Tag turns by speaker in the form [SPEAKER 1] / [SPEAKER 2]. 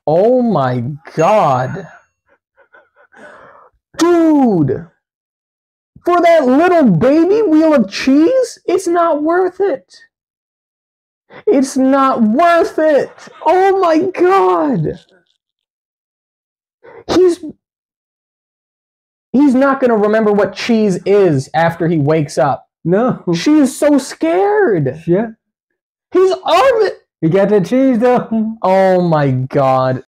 [SPEAKER 1] Oh my god. Dude! For that little baby wheel of cheese, it's not worth it. It's not worth it. Oh my god. He's not going to remember what cheese is after he wakes up.
[SPEAKER 2] No.
[SPEAKER 1] She is so scared.
[SPEAKER 2] Yeah.
[SPEAKER 1] He's on it.
[SPEAKER 2] You got the cheese though.
[SPEAKER 1] Oh my god.